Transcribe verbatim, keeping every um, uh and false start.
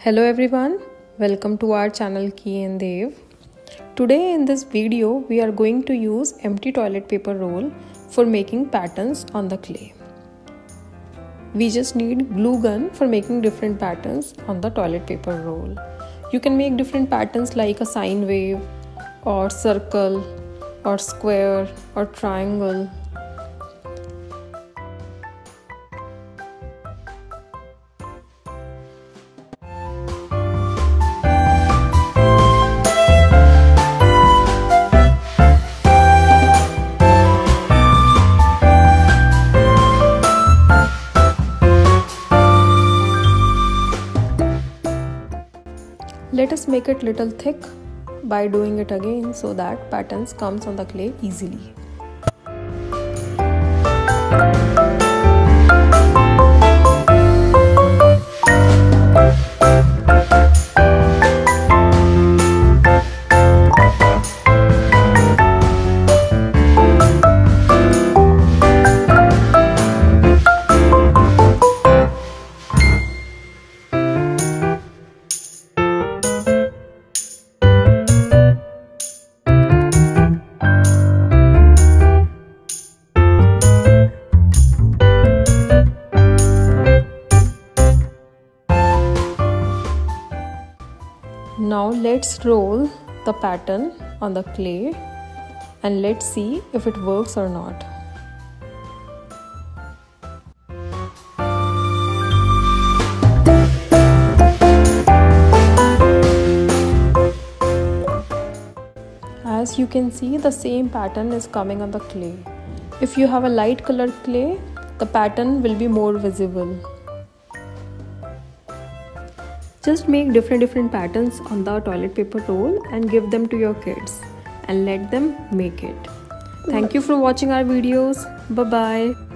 Hello everyone, welcome to our channel Ki and Dev. Today in this video we are going to use empty toilet paper roll for making patterns on the clay. We just need glue gun for making different patterns on the toilet paper roll. You can make different patterns like a sine wave or circle or square or triangle. Let us make it little thick by doing it again so that patterns comes on the clay easily. Now let's roll the pattern on the clay and let's see if it works or not. As you can see, the same pattern is coming on the clay. If you have a light colored clay, the pattern will be more visible. Just make different different patterns on the toilet paper roll and give them to your kids and let them make it. Thank you for watching our videos. Bye bye.